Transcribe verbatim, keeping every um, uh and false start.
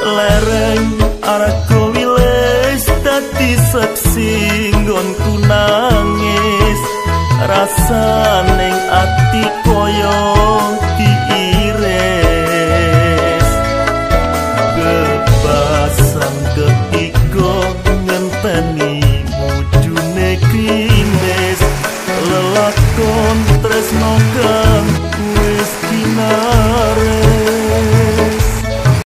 lereng arako wiles dadi saksi nggonku nangis rasane ati koyo diiris bebasan ketika ngenteni mujune krimis lelakon tresno